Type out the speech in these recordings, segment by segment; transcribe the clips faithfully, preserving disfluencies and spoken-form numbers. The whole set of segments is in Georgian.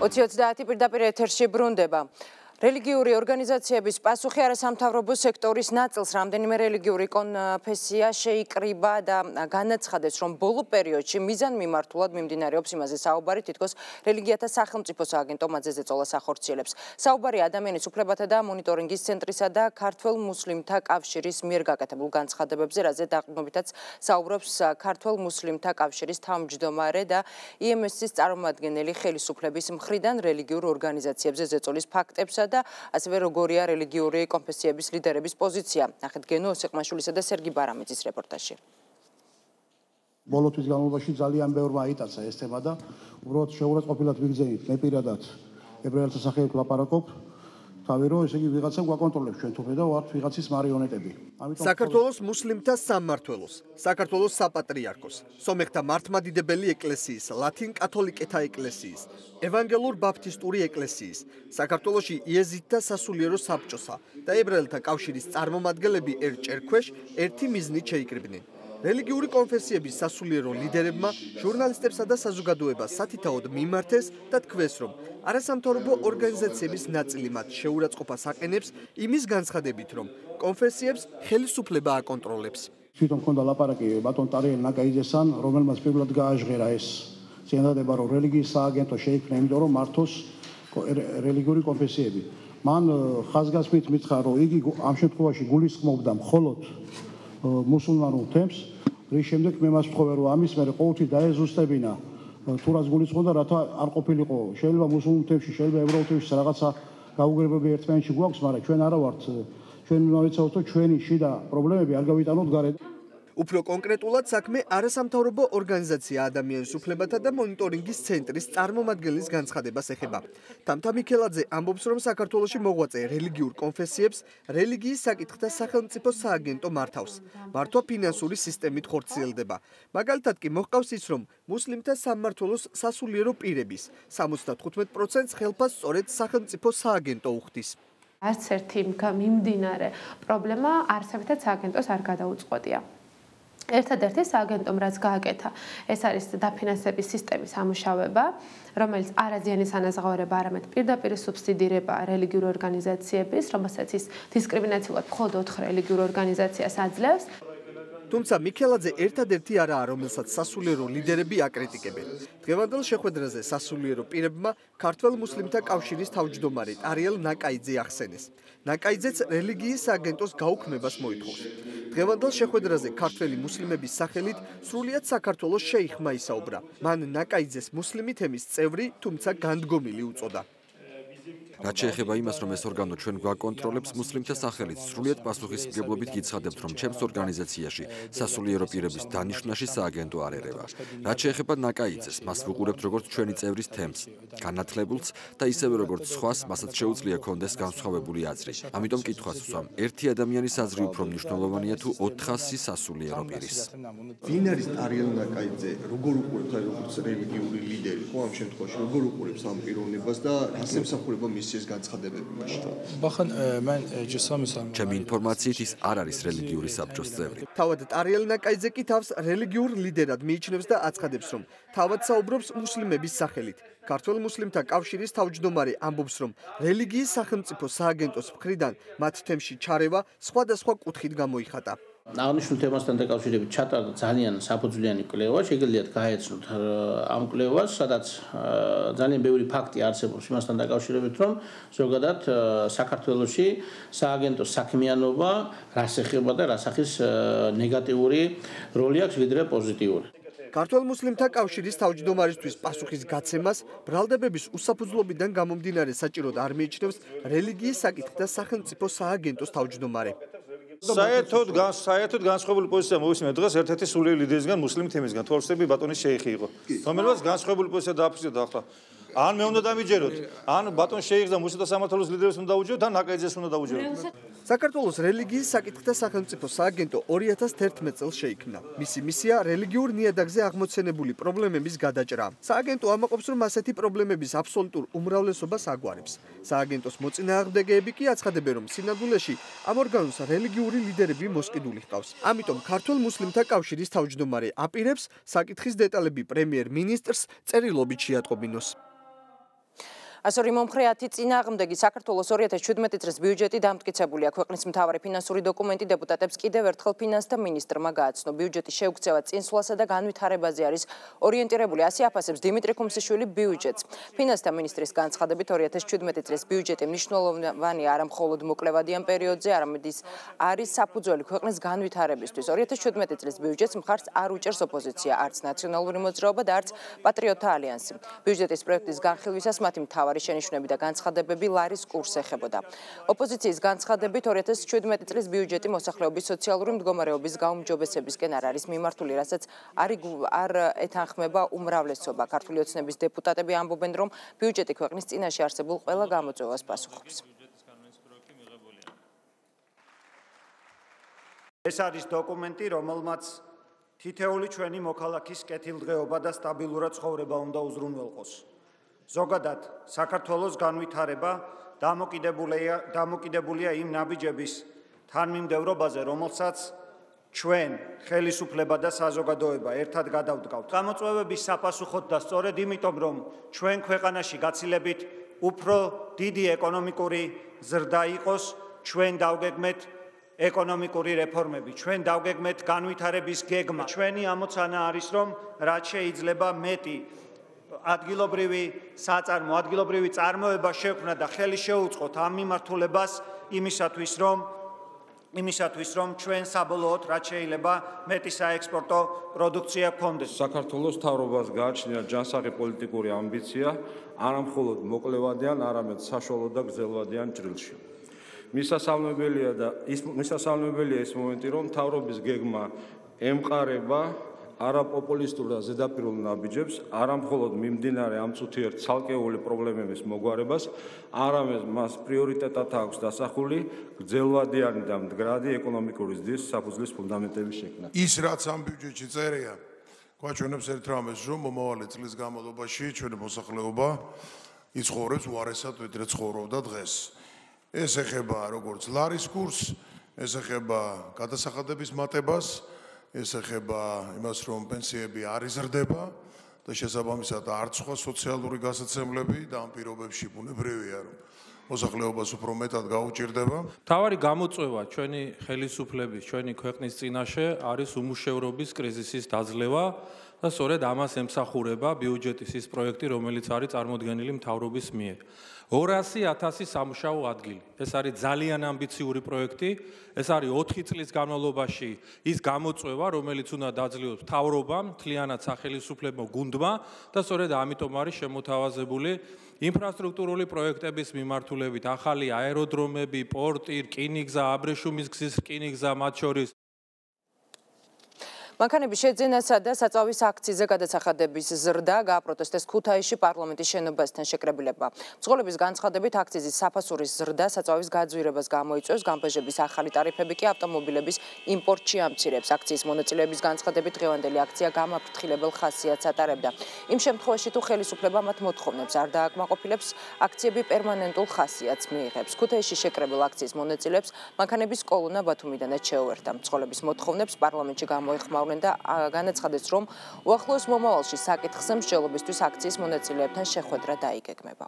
ოცი ოცდაათი პირდაპირ ეთერში ბრუნდება. რელიგიური ორგანიზაციების პასუხი არასამთავრობო სექტორის ნაწილს რამდენიმე რელიგიური კონფესია შეიკრიბა და განაცხადეს, რომ ბოლო პერიოდში მიზანმიმართულად მიმდინარეობს იმაზე საუბარი, თითქოს რელიგიათა სახელმწიფო სააგენტო მათზე ზეწოლას ახორციელებს. საუბარი ადამიანის უფლებათა და მონიტორინგის ცენტრისა და ქართველ მუსლიმთა კავშირის მიერ გაკეთებულ განცხადებებზე, რაზე დაყრდნობითაც საუბრობს ქართველ მუსლიმთა კავშირის თავმჯდომარე და ი ემ ეს-ის წარმომადგენელი ხელისუფლების მხრიდან რელიგიურ ორგანიზაციებზე ზეწოლის ფაქტებსა და ასევე როგორია რელიგიური კონფესიების ლიდერების პოზიცია. ნახეთ გენო ოსიყმაშვილისა და სერგი ბარამიძის რეპორტაჟი. ბოლო თვის განმავლობაში ძალიან ბევრმა აიტაცა ეს თემა და უბრალოდ შეურაცხყოფილად ვიგრძენით მე პირადად ებრაელთა სახელით ვლაპარაკობ. თავი რომ ესე იგი ვიღაცა გვაკონტროლებს ჩვენ თურმე და ვართ ვიღაცის მარიონეტები. საქართველოს მუსლიმთა სამმართველოს, საქართველოს საპატრიარქოს, სომეხთა მართლმადიდებელი ეკლესიის, ლათინ კათოლიკეთა ეკლესიის, ევანგელურ ბაფტისტური ეკლესიის, საქართველოში იეზიდთა სასულიერო საბჭოსა და ებრაელთა კავშირის წარმომადგენლები ერთ ჭერქვეშ ერთი მიზნით შეიკრიბნენ. რელიგიური კონფესიების სასულიერო ლიდერებმა ჟურნალისტებსა და საზოგადოებას სათითაოდ მიმართეს და თქვეს, რომ არასამთავრობო ორგანიზაციების ნაწილი მათ შეურაცხყოფას აყენებს იმის განცხადებით, რომ კონფესიებს ხელისუფლება აკონტროლებს. თვითონ მქონდა ლაპარაკი ბატონ ტარიელ ნაკაიძესთან, რომელმაც პირველად გააჟღერა ეს წინადადება, რომ რელიგიის სააგენტო შეიქმნა, იმიტომ რომ მართოს რელიგიური კონფესიები. მან ხაზგასმით მითხრა, რომ იგი ამ შემთხვევაში გულისხმობდა მხოლოდ მუსულმანურ თემს, რის შემდეგ მე მას ვთხოვე, რომ ამის მერე ყოველთვის დაეზუსტებინა თუ რას გულისხმობდა, რათა არ ყოფილიყო. შეიძლება მუსულმან თემში, შეიძლება ებრაულ თემში რაღაცა გაუგებრებები ერთმანეთში გვაქვს, მაგრამ ჩვენ არა ვართ, ჩვენ უნდა ვიცავთ, რომ ჩვენი შიდა პრობლემები არ გავიტანოთ გარეთ. უფრო კონკრეტულად საქმე არასამთავრობო ორგანიზაცია ადამიანის უფლებათა და მონიტორინგის ცენტრის წარმომადგენლის განცხადებას ეხება. თამთა მიქელაძე ამბობს, რომ საქართველოში მოღვაწე რელიგიურ კონფესიებს რელიგიის საკითხთა სახელმწიფო სააგენტო მართავს. მართვა ფინანსური სისტემით ხორციელდება. მაგალითად კი მოჰყავს ის, რომ მუსლიმთა სამმართველოს სასულიერო პირების სამოცდათხუთმეტ პროცენტს ხელფას სწორედ სახელმწიფო სააგენტო უხდის. არც ერთი მიმდინარე პრობლემა არსებითად სააგენტოს არ გადაუწყვეტია. ერთადერთი სააგენტომ რაც გააკეთა, ეს არის დაფინანსების სისტემის ამუშავება, რომელიც არაზიანის ანაზღაურება, არამედ პირდაპირ სუბსიდირება რელიგიურ ორგანიზაციების, რომელსაც ის დისკრიმინაციულად მხოლოდ ოთხ რელიგიურ ორგანიზაციას აძლევს. თუმცა მიქელაძე ერთადერთი არაა, რომელსაც სასულიერო ლიდერები აკრიტიკებენ. დღევანდელ შეხვედრაზე სასულიერო პირებმა ქართველ მუსლიმთა კავშირის თავმჯდომარე ტარიელ ნაკაიძე ახსენეს. ნაკაიძეც რელიგიის სააგენტოს გაუქმებას მოითხოვს. დღევანდელ შეხვედრაზე ქართველი მუსლიმების სახელით სრულიად საქართველოს შეიხმა ისაუბრა. მან ნაკაიძეს მუსლიმი თემის წევრი, თუმცა განდგომილი უწოდა. რაც შეეხება იმას, რომ ეს ორგანო ჩვენ გვაკონტროლებს, მუსლიმთა სახელით სრულიად პასუხისმგებლობით გიცხადებთ, რომ ჩემს ორგანიზაციაში სასულიერო პირების დანიშვნაში სააგენტო არ ერევა. რაც შეეხება ნაკაიძეს, მას ვუყურებთ როგორც ჩვენი წევრის თემს, განათლებულს და ისევე როგორც სხვას, მასაც შეუძლია კონდეს განსხვავებული აზრი. ამიტომ კითხვას ვსვამ, ერთი ადამიანის აზრი უფრო მნიშვნელოვანია თუ ოთხასი სასულიერო პირის. ვინ არის ტარიელ ნაკაიძე, როგორ უყურებს აი როგორც რელიგიური ლიდერი, ხო ამ შემთხვევაში როგორ უყურებს ამ პიროვნებას და რას ემსახურება მის ეს განცხადებები მაშინ. ჩემი ინფორმაციით ის არ არის რელიგიური საბჭოს წევრი. თავად ტარიელ ნაკაიძე კი თავს რელიგიურ ლიდერად მიიჩნევს და აცხადებს, რომ თავად საუბრობს მუსლიმების სახელით. ქართველ მუსლიმთა კავშირის თავმჯდომარე ამბობს, რომ რელიგიის სახელმწიფო სააგენტოს მხრიდან მათ თემში ჩარევა სხვადასხვა კუთხით გამოიხატა. აღნიშნულ თემასთან დაკავშირებით ჩატარდა ძალიან საფუძვლიანი კვლევა, შეგიძლიათ გაეცნოთ ამ კვლევას, სადაც ძალიან ბევრი ფაქტი არსებობს იმასთან დაკავშირებით, რომ ზოგადად საქართველოში სააგენტოს საქმიანობა რას ეხება და რა სახის ნეგატიური როლი აქვს ვიდრე პოზიტიური. ქართველ მუსლიმთა კავშირის თავმჯდომარისთვის პასუხის გაცემას ბრალდებების უსაფუძვლობიდან გამომდინარე საჭიროდ არ მიიჩნევს რელიგიის საკითხთა სახელმწიფო სააგენტოს თავმჯდომარე. საერთოდ საერთოდ განსხვავებული პოზიცია მოვისმენთ დღეს ერთ-ერთი სულიერი ლიდერისგან მუსლიმ თემისგან თვალსები ბატონის შეიხი იყო რომელსაც განსხვავებული პოზიცია დააფიქსირდა ახლა ან მე უნდა დამიჯეროთ ან ბატონ შეიხს და მუსლიმთა სამართლის ლიდერებს უნდა დაუჯეროთ ან ნაკაიძეს უნდა დაუჯეროთ. საქართველოს რელიგიის საკითხთა სახელმწიფო სააგენტო ორი ათას თერთმეტ წელს შეიქმნა. მისი მისია რელიგიურ ნიადაგზე აღმოცენებული პრობლემების გადაჭრა. სააგენტო ამაყობს, რომ ასეთი პრობლემების აბსოლუტურ უმრავლესობას აგვარებს. სააგენტოს მოწინააღმდეგეები კი აცხადებენ, რომ სინამდვილეში ამ ორგანოს რელიგიური ლიდერები მოსყიდული ჰყავს. ამიტომ ქართულ მუსლიმთა კავშირის თავმჯდომარე აპირებს საკითხის დეტალები პრემიერ-მინისტრს წერილობით შეატყობინოს. ასორი მომხრე ათი წინააღმდეგი საქართველოს ორი ათას შვიდმეტი წლის ბიუჯეტი დამტკიცებულია. ქვეყნის მთავარი ფინანსური დოკუმენტი დეპუტატებს კიდევ ერთხელ ფინანსთა მინისტრმა გააცნო. ბიუჯეტის შეუქცევა წინსვლასა და განვითარებაზე არის ორიენტირებული. ასე აფასებს დიმიტრი ხუმსიშვილი ბიუჯეტს. ფინანსთა მინისტრის განცხადებით ორი ათას შვიდმეტი წლის ბიუჯეტი მნიშვნელოვანია არა მხოლოდ მოკლევადიან პერიოდზე, არამედ ის არის საფუძველი ქვეყნის განვითარებისთვის. ორი ათას შვიდმეტი წლის ბიუჯეტს მხარს არ უჭერს ოპოზიცია, არც ნაციონალური მოძრაობა და არც პატრიოტთა ალიანსი. ბიუჯეტის პროექტის განხილვისას მათი მთავარი შენიშვნები და განცხადებები ლარის კურსს ეხებოდა. ოპოზიციის განცხადებით ორი ათას შვიდმეტი წლის ბიუჯეტი მოსახლეობის სოციალური მდგომარეობის გაუმჯობესებისკენ არ არის მიმართული, რასაც არ ეთანხმება უმრავლესობა. ქართული ოცნების დეპუტატები ამბობენ, რომ ბიუჯეტი ქვეყნის წინაშე არსებულ ყველა გამოწვევას პასუხობს. ეს არის დოკუმენტი, რომელმაც თითეული ჩვენი მოქალაქის კეთილდღეობა და სტაბილურად ცხოვრება უნდა უზრუნველყოს. ზოგადად, საქართველოს განვითარება დამოკიდებულია დამოკიდებულია იმ ნაბიჯების თანმიმდევრობაზე, რომელსაც ჩვენ ხელისუფლება და საზოგადოება ერთად გადავდგავთ. გამოწვევების საპასუხოდ და სწორედ იმიტომ, რომ ჩვენ ქვეყანაში გაცილებით უფრო დიდი ეკონომიკური ზრდა იყოს, ჩვენ დავგეგმეთ ეკონომიკური რეფორმები, ჩვენ დავგეგმეთ განვითარების გეგმა. ჩვენი ამოცანა არის, რომ რაც შეიძლება მეტი ადგილობრივი საწარმო, ადგილობრივი წარმოება შექმნა და ხელი შეუწყოთ ამ მიმართულებას იმისათვის, რომ იმისათვის, რომ ჩვენ საბოლოოდ რაც შეიძლება მეტი საექსპორტო პროდუქცია გქონდეს. საქართველოს მთავრობას გააჩნია ჯანსაღი პოლიტიკური ამბიცია, არა მხოლოდ მოკლევადიან, არამედ საშუალო და გრძელვადიან ჭრილში. მისასალმებელია და ის მისასალმებელია ის მომენტი, რომ მთავრობის გეგმა ემყარება არაპოპულისტურ და ზედაპირულ ნაბიჯებს, არა მხოლოდ მიმდინარე ამ წუთიერ ცალკეული პრობლემების მოგვარებას, არამედ მას პრიორიტეტად აქვს დასახული გრძელვადიანი და მდგრადი ეკონომიკური ზრდის საფუძვლის ფუნდამენტების შექმნა. ის რაც ამ ბიუჯეტში წერია, გვაჩვენებს ერთ რამეს, რომ მომავალი წლის განმავლობაში ჩვენი მოსახლეობა იცხოვრებს უარესად, ვიდრე ცხოვრობდა დღეს. ეს ეხება როგორც ლარის კურსს, ეს ეხება გადასახადების მატებას, ეს ეხება იმას, რომ პენსიები არ იზრდება და შესაბამისად არც სხვა სოციალური გასაცემლები და ამ პირობებში ბუნებრივია, რომ მოსახლეობას უფრო მეტად გაუჭირდება. მთავარი გამოწვევა ჩვენი ხელისუფლების, ჩვენი ქვეყნის წინაშე არის უმუშევრობის კრიზისის დაძლევა და სწორედ ამას ემსახურება ბიუჯეტის ის პროექტი, რომელიც არის წარმოდგენილი მთავრობის მიერ. ორასი ათასი სამუშაო ადგილი. ეს არის ძალიან ამბიციური პროექტი. ეს არის ოთხი წლის განმავლობაში ის გამოწვევა, რომელიც უნდა დაძლევოს მთავრობამ, მთლიანად სახელისუფლებო გუნდმა და სწორედ ამიტომ არის შემოთავაზებული ინფრასტრუქტურული პროექტების მიმართულებით ახალი აეროდრომები, პორტი, რკინიგზა, აბრეშუმის გზის რკინიგზა მათ შორის. მანქანების შეძენასა და საწვავის აქციზზე გადასახადების ზრდა გააპროტესტეს ქუთაისში პარლამენტის შენობასთან შეკრებილება. მძღოლების განცხადებით აქციზის საფასურის ზრდა საწვავის გაძვირებას გამოიწვევს, გამბაჟების ახალი ტარიფები კი ავტომობილების იმპორტში ამცირებს. აქციის მონაწილეების განცხადებით დღევანდელი აქცია გამაფრთხილებელ ხასიათს ატარებდა. იმ შემთხვევაში თუ ხელისუფლება მათ მოთხოვნებს არ დააკმაყოფილებს, აქციები პერმანენტულ ხასიათს მიიღებს. ქუთაისში შეკრებილ აქციის მონაწილეებს მანქანების კოლონა ბათუმიდანაც შეუერთდა. მძღოლების მოთხოვნებს პარლამენტში გამოეხმაურნენ და განაცხადეს, რომ უახლოეს მომავალში საკითხზე მსჯელობისთვის აქციის მონაწილეებთან შეხვედრა დაიგეგმება.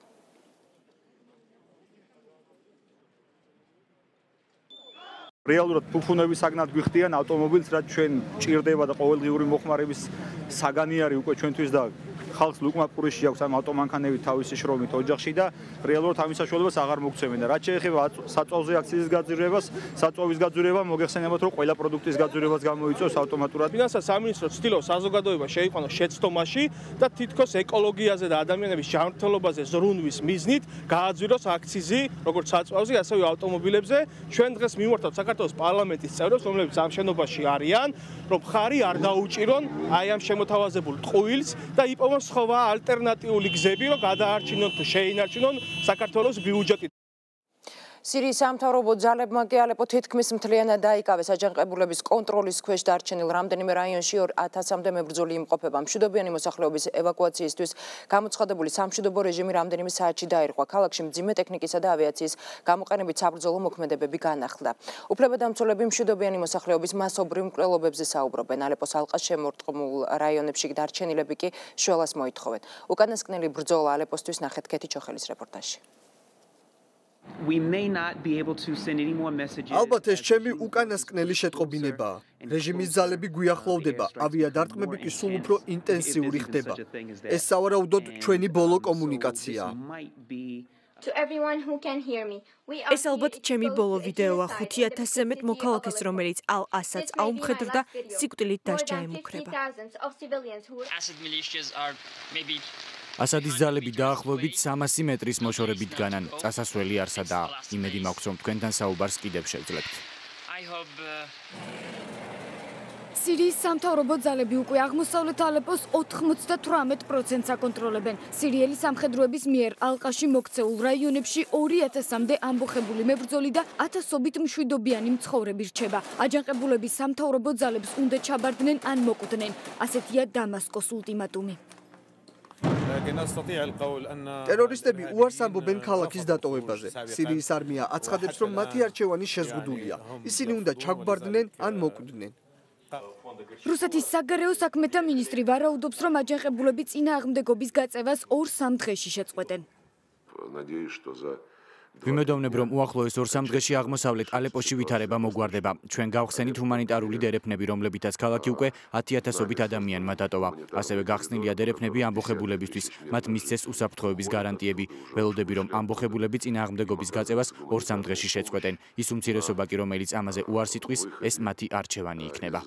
რეალურად ფუფუნების საგნად გვიხდიან ავტომობილს, რაც ჩვენ ჭირდება და ყოველდღიური მოხმარების საგანი არის უკვე ჩვენთვის და ხალხს ლუკმაპურიში აქვს ამ ავტომანქანები თავისი შრომით ოჯახში და რეალურად ამის საშუალებას აღარ მოგცემენ და რაც შეეხება საწვავზე აქციის გაძვირებას, საწვავის გაძვირება მოგეხსენებათ, რომ ყველა პროდუქტის გაძვირებას გამოიწვევს ავტომატურად. ფინანსთა სამინისტრო ცდილობს საზოგადოება შეიყვანოს შეცდომაში და თითქოს ეკოლოგიაზე და ადამიანების ჯანმრთელობაზე ზრუნვის მიზნით გააძვიროს აქციზი, როგორც საწვავზე, ასევე ავტომობილებზე. ჩვენ დღეს მივმართავთ საქართველოს პარლამენტის წევრებს, რომლებიც ამ შენობაში არიან, რომ ხარი არ დაუჭირონ აი ამ შემოთავაზებულ ტყუილს და იპოვონ სხვა ალტერნატიული გზები, რომ გადაარჩინონ თუ შეინარჩუნონ საქართველოს ბიუჯეტი. სირიის სამთავრობო ძალებმა კი ალეპო თითქმის მთლიანად დაიკავეს აჯანყებულების კონტროლის ქვეშ დარჩენილ რამდენიმე რაიონში ათასამდე მებრძოლი იმყოფება. მშვიდობიანი მოსახლეობის ევაკუაციისთვის გამოცხადებული სამშვიდობო რეჟიმი რამდენიმე საათში დაირღვა. ქალაქში მძიმე ტექნიკისა და ავიაციის გამოყენებით საბრძოლო მოქმედებები განახლდა. უფლებადამცველები მშვიდობიანი მოსახლეობის მასობრივ მკვლელობებზე საუბრობენ. ალეპოს ალყას შემორტყმულ რაიონებში დარჩენილები კი შველას მოითხოვენ. უკანასკნელი ბრძოლა ალეპოსთვის ნახეთ კეთი ჩოხელის რეპორტაჟში. We may not be able to send any more messages. ალბათ ეს ჩემი უკანასკნელი შეტყობინებაა. რეჟიმის ძალები გვიახლოვდება, ავიადარტყმები კი სულ უფრო ინტენსიური ხდება. ეს სავარაუდოდ ჩვენი ბოლო კომუნიკაციაა. ეს ალბათ ჩემი ბოლო ვიდეოა ხუთი ათასზე მეტ მოქალაქეს, რომელიც ალ-ასადს აუმხედრდა, სიკვდილით დასჯა ემუქრება. ასადის ძალები დაახლოებით სამასი მეტრის მოშორებით დგანან. წასასვლელი არსადაა. იმედი მაქვს, რომ თქვენთან საუბარს კიდევ შევძლებთ. სირიის სამთავრობო ძალები უკვე აღმოსავლეთ ალეპოს ოთხმოცდათვრამეტ პროცენტს აკონტროლებენ. სირიელი სამხედროების მიერ ალყაში მოქცეულ რაიონებში ორი ათასამდე ამბოხებული მებრძოლი და ათასობით მშვიდობიანი მცხოვრები რჩება. აჯანყებულები სამთავრობო ძალებს უნდა ჩაბარდნენ ან მოკუთვნენ. ასეთია დამასკოს ულტიმატუმი. ტერორისტები უარს ამბობენ ქალაქის დატოვებაზე. სირიის არმია აცხადებს, რომ მათი არჩევანი შეზღუდულია. ისინი უნდა ჩაგვბარდნენ ან მოკვდნენ. რუსეთის საგარეო საქმეთა მინისტრი ვარაუდობს, რომ აჯანყებულები წინააღმდეგობის გაწევას ორ-სამ დღეში შეწყვეტენ. ვიმედოვნებ, რომ უახლოეს ორ-სამ დღეში აღმოსავლეთ ალეპოში ვითარება მოგვარდება. ჩვენ გავხსენით ჰუმანიტარული დერეფნები, რომლებითაც ქალაქი უკვე ათი ათასობით ადამიანმა დატოვა. ასევე გახსნილია დერეფნები ამბოხებულებისთვის. მათ მისცეს უსაფრთხოების გარანტიები. ველოდები, რომ ამბოხებულები წინააღმდეგობის გაწევას ორ-სამ დღეში შეწყვეტენ. ის უმცირესობა კი, რომელიც ამაზე უარს იტყვის, ეს მათი არჩევანი იქნება.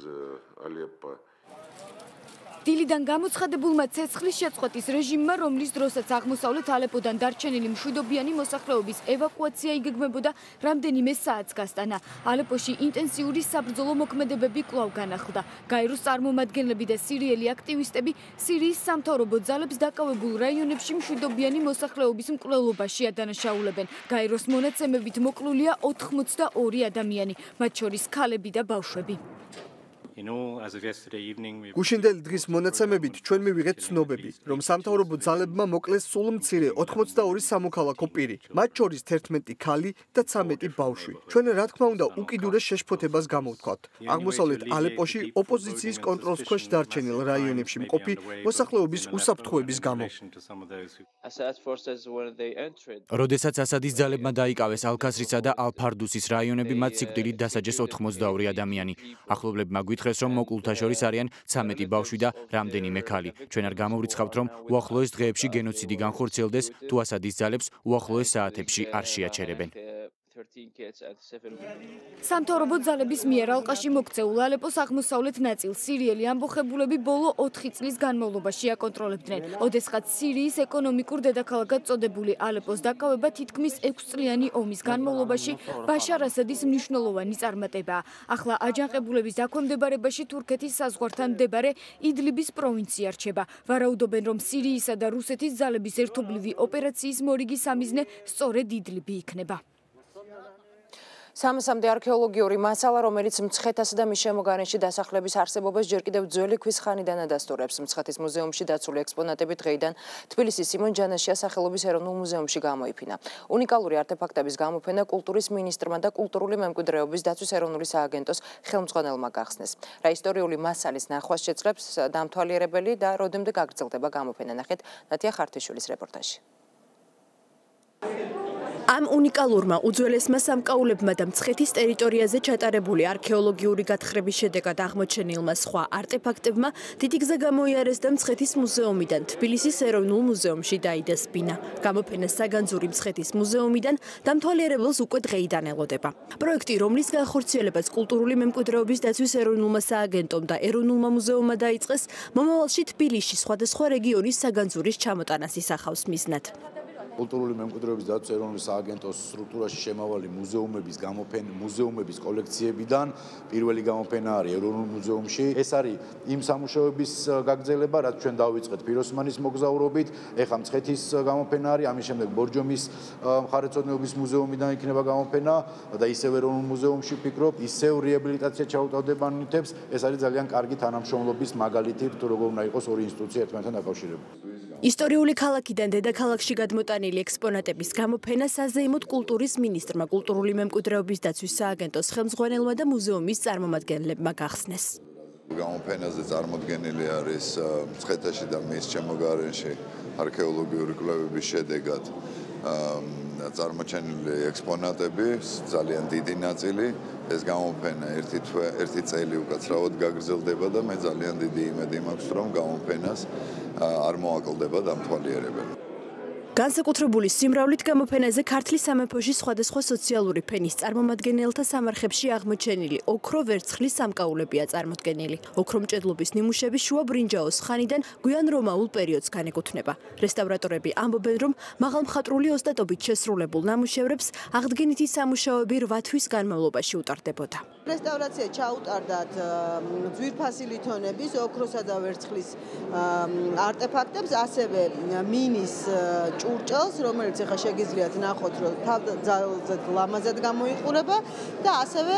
დილიდან გამოცხადებულმა ცეცხლის შეწყვეტის რეჟიმმა, რომლის დროსაც აღმოსავლეთ ალეპოდან დარჩენილი მშვიდობიანი მოსახლეობის ევაკუაცია იგეგმებოდა, რამდენიმე საათს გასტანა. ალეპოში ინტენსიური საბრძოლო მოქმედებები კვლავ განახლდა. გაეროს წარმომადგენლები და სირიელი აქტივისტები სირიის სამთავრობო ძალებს დაკავებულ რაიონებში მშვიდობიანი მოსახლეობის მკვლელობაში ადანაშაულებენ. გაეროს მონაცემებით მოკლულია ოთხმოცდაორი ადამიანი, მათ შორის ქალები და ბავშვები. გუშინდელი დღის მონაცემებით ჩვენ მივიღეთ ცნობები, რომ სამთავრობო ძალებმა მოკლეს სულ მცირე ოთხმოცდაორი სამოქალაქო პირი, მათ შორის თერთმეტი ქალი და ცამეტი ბავშვი. ჩვენ რა თქმა უნდა უკიდურეს შეშფოთებას გამოვთქვათ. აღმოსავლეთ ალეპოში ოპოზიციის კონტროლს ქვეშ დარჩენილ რაიონებში მყოფი მოსახლეობის უსაფრთხოების გამო. როდესაც ასადის ძალებმა დაიკავეს ალ-ქასრისა და ალ-ფარდუსის რაიონები, მათ სიკვდილით დასაჯეს ოთხმოცდაორი ადამიანი. ახლობლებმა გვითხრეს, რომ მოკლულთა შორის არიან ცამეტი ბავშვი და რამდენიმე ქალი. ჩვენ არ გამოვრიცხავთ, რომ უახლოეს დღეებში გენოციდი განხორციელდეს, თუ ასადის ძალებს უახლოეს საათებში არ შეაჩერებენ. სამთავრობო ძალების მიერ ალყაში მოქცეულ ალეპოს აღმოსავლეთ ნაწილს სირიელი ამბოხებულები ბოლო ოთხი წლის განმავლობაში აკონტროლებდნენ. ოდესღაც სირიის ეკონომიკურ დედაქალაქად წოდებული ალეპოს დაკავება თითქმის ექვსწლიანი ომის განმავლობაში ბაშარ ასადის მნიშვნელოვანი წარმატებაა. ახლა აჯანყებულების დაქვემდებარებაში თურქეთის საზღვართან მდებარე იდლიბის პროვინცია რჩება. ვარაუდობენ, რომ სირიისა და რუსეთის ძალების ერთობლივი ოპერაციის მორიგი სამიზნე სწორედ იდლიბი იქნება. სამასამდე არქეოლოგიური მასალა, რომელიც მცხეთასა და მის შემოგარენში დასახლების არსებობას ჯერ კიდევ ძველი ქვის ხანიდან ადასტურებს. მცხეთის მუზეუმში დაცული ექსპონატები დღეიდან თბილისის სიმონ ჯანაშიას სახელობის ეროვნულ მუზეუმში გამოიფინა. უნიკალური არტეფაქტების გამოფენა კულტურის მინისტრმა და კულტურული მემკვიდრეობის დაცვის ეროვნული სააგენტოს ხელმძღვანელმა გახსნეს. რა ისტორიული მასალის ნახვას შეძლებს დამთვალიერებელი და როდემდე გაგრძელდება გამოფენა, ნახეთ ნათია ხართიშვილის რეპორტაჟი. ამ უნიკალურმა უძველესმა სამკაულებმა და მცხეთის ტერიტორიაზე ჩატარებული არქეოლოგიური გათხრების შედეგად აღმოჩენილმა სხვა არტეფაქტებმა დიდი გზა გამოიარეს და მცხეთის მუზეუმიდან თბილისის ეროვნულ მუზეუმში დაიდეს ბინა. გამოფენა საგანძური მცხეთის მუზეუმიდან დამთვალიერებელს უკვე დღეიდან ელოდება. პროექტი, რომლის განხორციელებაც კულტურული მემკვიდრეობის დაცვის ეროვნულმა სააგენტომ და ეროვნულმა მუზეუმმა დაიწყეს, მომავალში თბილისში სხვადასხვა რეგიონის საგანძურის ჩამოტანას ისახავს მიზნად. კულტურული მემკვიდრეობის დაცვის ეროვნული სააგენტოს სტრუქტურაში შემავალი მუზეუმების გამოფენა მუზეუმების კოლექციებიდან პირველი გამოფენა არის ეროვნულ მუზეუმში. ეს არის იმ სამუშაოების გაგრძელება, რაც ჩვენ დავიწყეთ პიროსმანის მოგზაურობით. ეხლა მცხეთის გამოფენა არის, ამის შემდეგ ბორჯომის მხარეთმცოდნეობის მუზეუმიდან იქნება გამოფენა და ისევ ეროვნულ მუზეუმში ვფიქრობ, ისევ რეაბილიტაცია ჩაუტარდება ნივთებს. ეს არის ძალიან კარგი თანამშრომლობის მაგალითი, თუ როგორ უნდა იყოს ორი ინსტიტუცია ერთმანეთთან დაკავშირებული. ისტორიული ქალაქიდან დედაქალაქში გადმოტანილი ექსპონატების გამოფენა საზეიმოდ კულტურის მინისტრმა, კულტურული მემკვიდრეობის დაცვის სააგენტოს ხელმძღვანელმა და მუზეუმის წარმომადგენლებმა გახსნეს. გამოფენაზე წარმოდგენილი არის მცხეთაში და მის შემოგარენში არქეოლოგიური კვლევების შედეგად წარმოჩენილი ექსპონატები, ძალიან დიდი ნაწილი. ეს გამოფენა ერთი ერთი წელი უკაცრავად გაგრძელდება და მე ძალიან დიდი იმედი მაქვს, რომ გამოფენას არ მოაკლდება დამთვალიერებელი. განსაკუთრებული სიმრავლით გამოფენაზე ქართლის სამეფოში სხვადასხვა სოციალური ფენის წარმომადგენელთა სამარხებში აღმოჩენილი ოქრო ვერცხლის სამკაულებია წარმოდგენილი. ოქრომჭედლობის ნიმუშები შუა ბრინჯაოს ხანიდან გვიან რომაულ პერიოდს განეკუთვნება. რესტავრატორები ამბობენ, რომ მაღალმხატვრული ოსტატობით შესრულებულ ნამუშევრებს აღდგენითი სამუშაოები რვა თვის განმავლობაში უტარდებოდა. რესტავრაცია ჩაუტარდათ ძვირფასი ლითონების, ოქროსა და ვერცხლის არტეფაქტებს, ასევე მინის ჭურჭელს, რომელიც ახლა შეგიძლიათ ნახოთ, რომ თავზე ლამაზად გამოიყურება და ასევე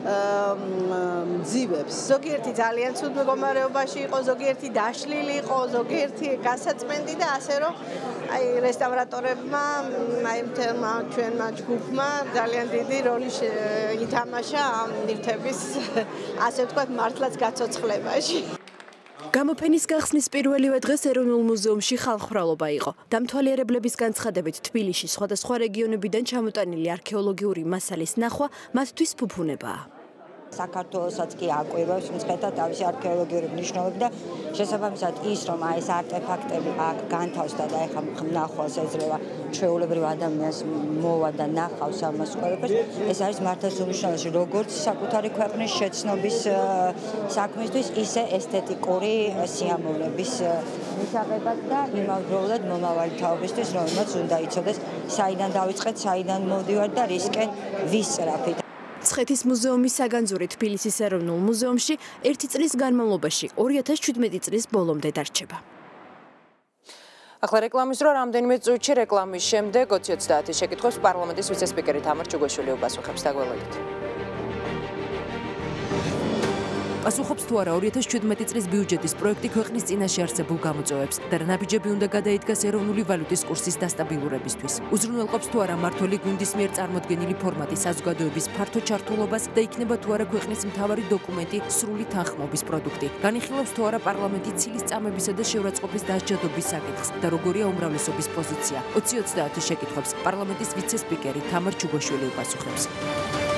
მძივებს. ზოგიერთი ძალიან ცუდ მდგომარეობაში იყო, ზოგიერთი დაშლილი იყო, ზოგიერთი გასაწმენდი და ასე რომ აი რესტავრატორებმა, აი მთელმა ჩვენმა ჯგუფმა ძალიან დიდი როლი ითამაშა ამ ნივთების, ასე ვთქვათ, მართლაც გაცოცხლებაში. გამოფენის გახსნის პირველივე დღეს ეროვნულ მუზეუმში ხალხმრავლობა იყო. დამთვალიერებლების განცხადებით, თბილისში სხვადასხვა რეგიონებიდან ჩამოტანილი არქეოლოგიური მასალის ნახვა მათთვის ფუფუნებაა. საქართველოსაც კი აკვირვებს მცხეთა თავისი არქეოლოგიური მნიშვნელობა და შესაბამისად ის, რომ აი ეს არტეფაქტები აქ განთავსდა და ეხლა ნახვალს ეძლევა ჩვეულებრივ ადამიანს მოვა და ნახავს ამას ყველაფერს, ეს არის მართლაც უმნიშვნელოვანესი, როგორც საკუთარი ქვეყნის შეცნობის საქმისთვის, ისე ესთეტიკური სიამოვნების მისაღებად და იმავდროულად მომავალი თაობისთვის, რომელმაც უნდა იცოდეს, საიდან დავიწყეთ, საიდან მოვდივართ და რისკენ ვისწრაფით. მცხეთის მუზეუმის საგანძური თბილისის ეროვნულ მუზეუმში ერთი წლის განმავლობაში ორი ათას შვიდმეტი წლის ბოლომდე დარჩება. ახლა რეკლამის დრო, რამდენიმე წუთში რეკლამის შემდეგ ოცი ოცდაათის შეკითხვებს პარლამენტის ვიცე-სპიკერი თამარ ჩუგოშვილი უპასუხებს. დაგველოდეთ. პასუხობს თუ არა ორი ათას შვიდმეტი წლის ბიუჯეტის პროექტი ქვეყნის წინაშე არსებულ გამოწვევებს და რა ნაბიჯები უნდა გადაიდგას ეროვნული ვალუტის კურსის დასტაბილურებისთვის. უზრუნველყოფს თუ არა მმართველი გუნდის მიერ წარმოდგენილი ფორმატი საზოგადოების ფართო ჩართულობას და იქნება თუ არა ქვეყნის მთავარი დოკუმენტი სრული თანხმობის პროდუქტი. განიხილავს თუ არა პარლამენტი ცილის წამებისა და შეურაცხყოფის დასჯადობის საკითხს და როგორია უმრავლესობის პოზიცია. ოცი ოცდაათის შეკითხვებს პარლამენტის ვიცე-სპიკერი თამარ ჩუგოშვილი უპასუხებს.